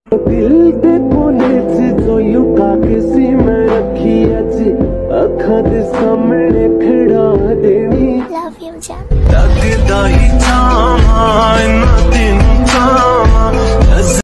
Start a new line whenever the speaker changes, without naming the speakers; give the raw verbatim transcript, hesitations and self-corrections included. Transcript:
दिल दे कोने च जो लुका के सी मैं रखी अज अखा दे सामने खड़ा देनी।
लव यू जान।